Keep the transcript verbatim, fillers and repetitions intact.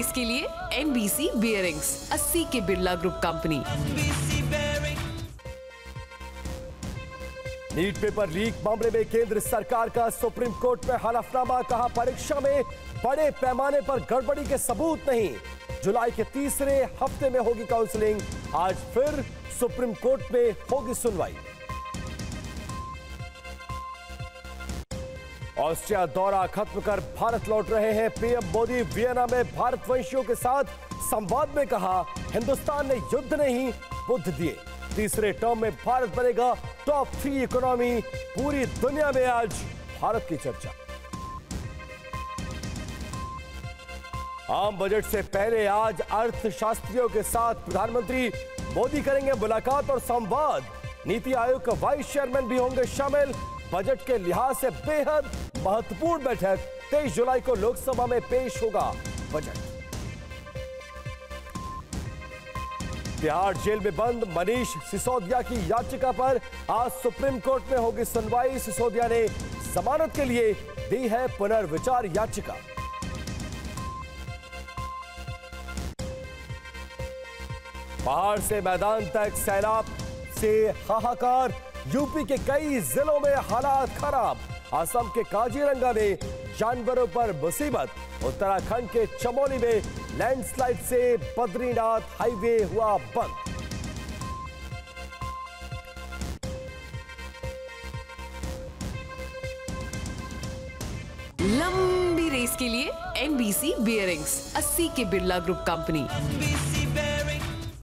Race के लिए NBC bearings, अस्सी के Birla group company. NEET paper leak मामले में केंद्र सरकार का सुप्रीम कोर्ट में हलफनामा, कहा परीक्षा में बड़े पैमाने पर गड़बड़ी के सबूत नहीं। जुलाई के तीसरे हफ्ते में होगी काउंसलिंग, आज फिर सुप्रीम कोर्ट में होगी सुनवाई। ऑस्ट्रिया दौरा खत्म कर भारत लौट रहे हैं पीएम मोदी। वियना में भारतवंशियों के साथ संवाद में कहा, हिंदुस्तान ने युद्ध नहीं बुद्ध दिए। तीसरे टर्म में भारत बनेगा टॉप थ्री इकोनॉमी। पूरी दुनिया में आज भारत की चर्चा। आम बजट से पहले आज अर्थशास्त्रियों के साथ प्रधानमंत्री मोदी करेंगे मुलाकात और संवाद। नीति आयोग का वाइस चेयरमैन भी होंगे शामिल। बजट के लिहाज से बेहद महत्वपूर्ण बैठक। तेईस जुलाई को लोकसभा में पेश होगा बजट। तिहाड़ जेल में बंद मनीष सिसोदिया की याचिका पर आज सुप्रीम कोर्ट में होगी सुनवाई। सिसोदिया ने जमानत के लिए दी है पुनर्विचार याचिका। पहाड़ से मैदान तक सैलाब से हाहाकार। यूपी के कई जिलों में हालात खराब। असम के काजीरंगा में जानवरों पर मुसीबत। उत्तराखंड के चमोली में लैंडस्लाइड से बद्रीनाथ हाईवे हुआ बंद। लंबी रेस के लिए एनबीसी बियरिंग्स, अस्सी के बिरला ग्रुप कंपनी।